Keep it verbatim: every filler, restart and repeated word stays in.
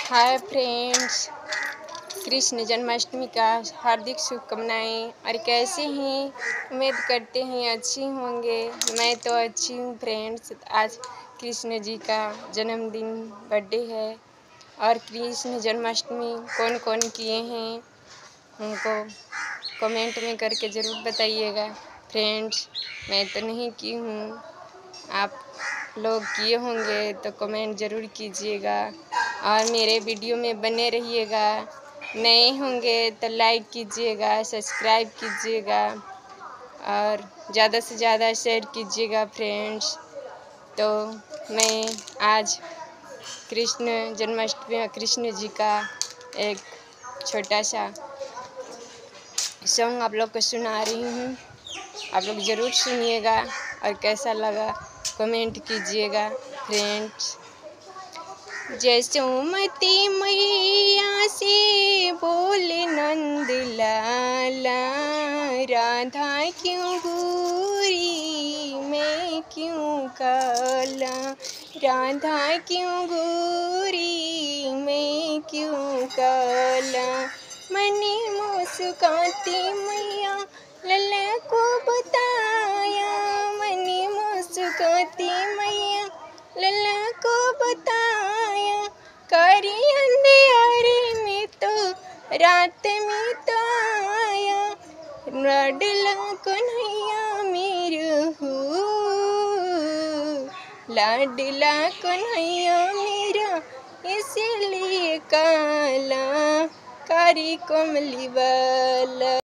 Hi friends, Krishna Janmashtami का हार्दिक शुभकामनाएं। और कैसे हैं? उम्मीद करते हैं अच्छी होंगे। मैं तो अच्छी हूँ फ्रेंड्स। आज कृष्ण जी का जन्मदिन बर्थडे है और कृष्ण जन्माष्टमी कौन कौन किए हैं हमको कमेंट में करके ज़रूर बताइएगा फ्रेंड्स। मैं तो नहीं की हूँ, आप लोग किए होंगे तो कमेंट ज़रूर कीजिएगा और मेरे वीडियो में बने रहिएगा। नए होंगे तो लाइक कीजिएगा, सब्सक्राइब कीजिएगा और ज़्यादा से ज़्यादा शेयर कीजिएगा फ्रेंड्स। तो मैं आज कृष्ण जन्माष्टमी कृष्ण जी का एक छोटा सा सॉन्ग आप लोग को सुना रही हूँ। आप लोग ज़रूर सुनिएगा और कैसा लगा कमेंट कीजिएगा फ्रेंड्स। जसोमती मैया से बोले नंद लाला, राधा क्यों गोरी मैं क्यों काला, राधा क्यों गोरी मैं क्यों काला। मने मुस्काती मैया लल्ला को बताया, मने मुस्काती मैया लल्ला को बताया। करी अंधेरे में तो रात में तो आया, लाडला कन्हैया मेरा हो, लाडला कन्हैया मेरा इसलिए काला, कारी कमली वाला।